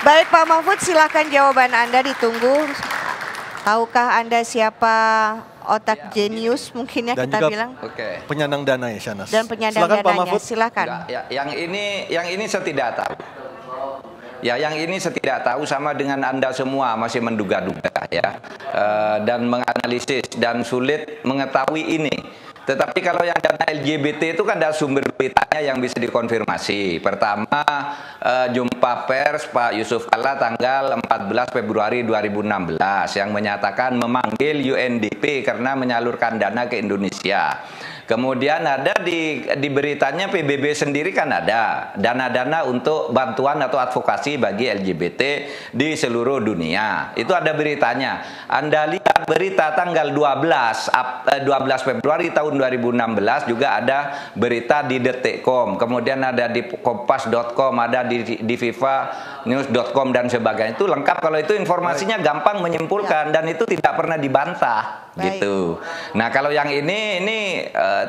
Baik Pak Mahfud, silakan jawaban Anda ditunggu. Tahukah Anda siapa otak jenius mungkin ya dan kita juga bilang? Penyandang dana ya Shanas. Dan penyandang silakan, Pak dananya, Mahfud. silakan. Ya, yang ini saya tidak tahu. Ya, yang ini saya tidak tahu, sama dengan Anda semua masih menduga-duga ya, dan menganalisis dan sulit mengetahui ini. Tetapi kalau yang dana LGBT itu kan ada sumber beritanya yang bisa dikonfirmasi. Pertama, jumpa pers Pak Yusuf Kalla tanggal 14 Februari 2016 yang menyatakan memanggil UNDP karena menyalurkan dana ke Indonesia. Kemudian ada di beritanya PBB sendiri kan ada dana-dana untuk bantuan atau advokasi bagi LGBT di seluruh dunia. Itu ada beritanya. Anda lihat berita tanggal 12 Februari tahun 2016 juga ada berita di detik.com. Kemudian ada di kompas.com, ada di vivanews.com dan sebagainya. Itu lengkap, kalau itu informasinya gampang menyimpulkan dan itu tidak pernah dibantah. Gitu. Nah, kalau yang ini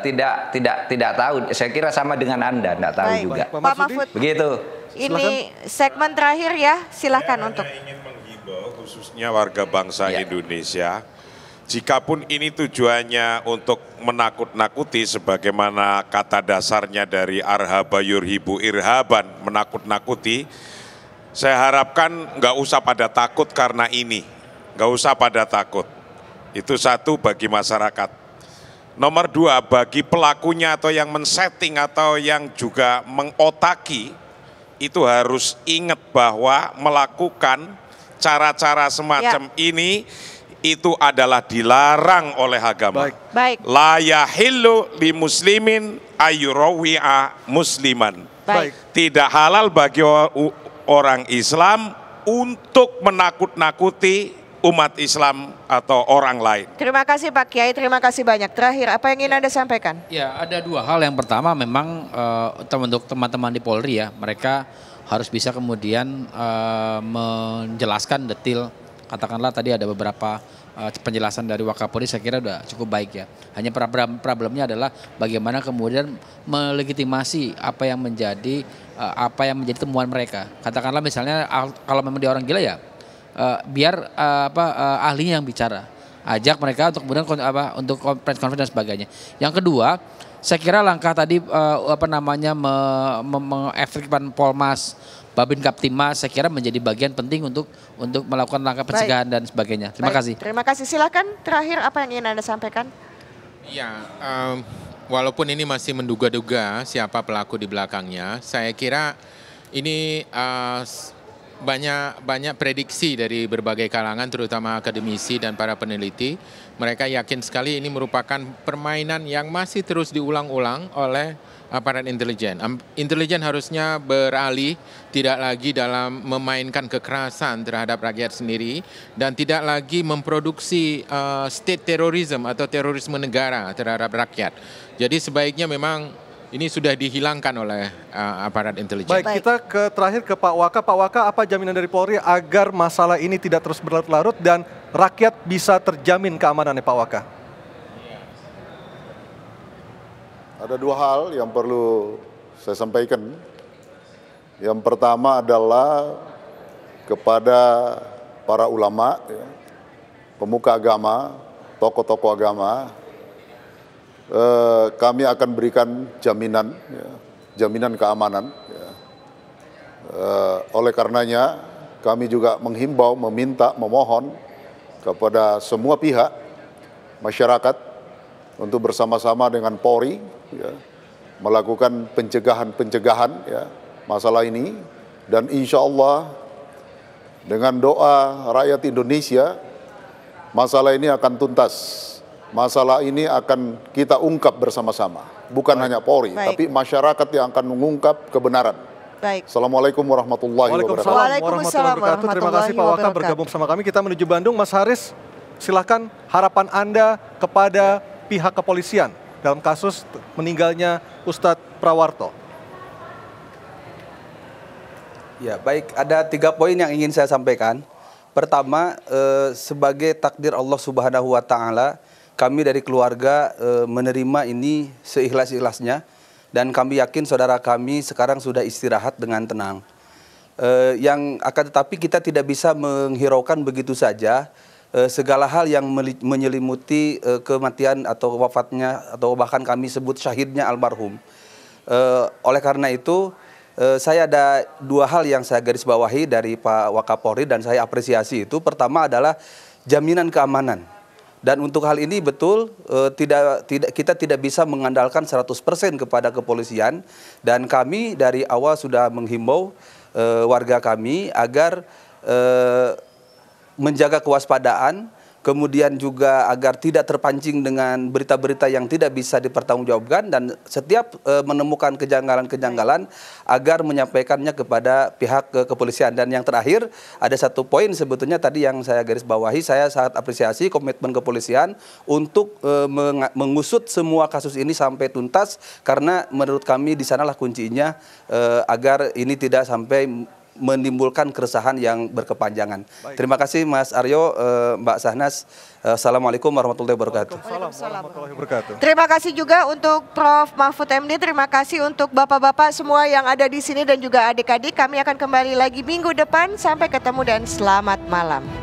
tidak tahu. Saya kira sama dengan Anda, tidak tahu juga. Pak Mahfud. Begitu. Ini segmen terakhir ya, silakan untuk. Ingin menghimbau khususnya warga bangsa Indonesia, jikapun ini tujuannya untuk menakut-nakuti sebagaimana kata dasarnya dari arhaba yurhibu irhaban, menakut-nakuti, saya harapkan nggak usah pada takut karena ini, nggak usah pada takut. Itu satu bagi masyarakat. Nomor dua, bagi pelakunya atau yang men-setting atau yang juga mengotaki, itu harus ingat bahwa melakukan cara-cara semacam ini itu adalah dilarang oleh agama. Baik. La yahillu li muslimin ayyurawi'a musliman. Baik. Tidak halal bagi orang Islam untuk menakut-nakuti umat Islam atau orang lain. Terima kasih Pak Kiai, terima kasih banyak. Terakhir, apa yang ingin Anda sampaikan? Ya, ada dua hal. Yang pertama memang untuk teman-teman di Polri ya, mereka harus bisa kemudian menjelaskan detail. Katakanlah tadi ada beberapa penjelasan dari Wakapolri, saya kira udah cukup baik ya. Hanya problemnya adalah bagaimana kemudian melegitimasi apa yang menjadi temuan mereka. Katakanlah misalnya kalau memang dia orang gila ya, biar ahlinya yang bicara, ajak mereka untuk kemudian untuk press conference dan sebagainya. Yang kedua, saya kira langkah tadi mengefektifkan Polmas, Babin Kaptimas, saya kira menjadi bagian penting untuk melakukan langkah pencegahan dan sebagainya. Terima kasih. Terima kasih. Silakan terakhir apa yang ingin Anda sampaikan? Ya, walaupun ini masih menduga-duga siapa pelaku di belakangnya, saya kira ini banyak prediksi dari berbagai kalangan, terutama akademisi dan para peneliti. Mereka yakin sekali ini merupakan permainan yang masih terus diulang-ulang oleh aparat intelijen. Intelijen harusnya beralih tidak lagi dalam memainkan kekerasan terhadap rakyat sendiri dan tidak lagi memproduksi state terrorism atau terorisme negara terhadap rakyat. Jadi sebaiknya memang ini sudah dihilangkan oleh aparat intelijen. Baik, kita terakhir ke Pak Waka. Pak Waka, apa jaminan dari Polri agar masalah ini tidak terus berlarut-larut dan rakyat bisa terjamin keamanannya, Pak Waka? Ada dua hal yang perlu saya sampaikan. Yang pertama adalah kepada para ulama, pemuka agama, tokoh-tokoh agama, kami akan berikan jaminan, jaminan keamanan. Oleh karenanya, kami juga menghimbau, meminta, memohon kepada semua pihak masyarakat untuk bersama-sama dengan Polri melakukan pencegahan masalah ini, dan insya Allah dengan doa rakyat Indonesia masalah ini akan tuntas. Masalah ini akan kita ungkap bersama-sama, bukan hanya Polri, tapi masyarakat yang akan mengungkap kebenaran. Baik. Assalamualaikum warahmatullahi wabarakatuh. Waalaikumsalam warahmatullahi Terima kasih Pak Waka bergabung bersama kami. Kita menuju Bandung. Mas Haris, silakan harapan Anda kepada pihak kepolisian dalam kasus meninggalnya Ustadz Prawarto. Ya, baik, ada 3 poin yang ingin saya sampaikan. Pertama, sebagai takdir Allah Subhanahu wa taala, kami dari keluarga menerima ini seikhlas-ikhlasnya dan kami yakin saudara kami sekarang sudah istirahat dengan tenang. yang akan tetapi kita tidak bisa menghiraukan begitu saja segala hal yang menyelimuti kematian atau wafatnya atau bahkan kami sebut syahidnya almarhum. Oleh karena itu saya ada dua hal yang saya garis bawahi dari Pak Wakapolri dan saya apresiasi itu. Pertama adalah jaminan keamanan. Dan untuk hal ini betul kita tidak bisa mengandalkan 100% kepada kepolisian, dan kami dari awal sudah menghimbau warga kami agar menjaga kewaspadaan, kemudian juga agar tidak terpancing dengan berita-berita yang tidak bisa dipertanggungjawabkan, dan setiap menemukan kejanggalan-kejanggalan agar menyampaikannya kepada pihak kepolisian. Dan yang terakhir, ada satu poin sebetulnya tadi yang saya garis bawahi, saya sangat apresiasi komitmen kepolisian untuk mengusut semua kasus ini sampai tuntas, karena menurut kami di sanalah kuncinya agar ini tidak sampai menimbulkan keresahan yang berkepanjangan. Baik. Terima kasih Mas Aryo, Mbak Sahnas. Assalamualaikum warahmatullahi wabarakatuh. Warahmatullahi wabarakatuh. Terima kasih juga untuk Prof. Mahfud MD. Terima kasih untuk bapak-bapak semua yang ada di sini dan juga adik-adik. Kami akan kembali lagi minggu depan. Sampai ketemu dan selamat malam.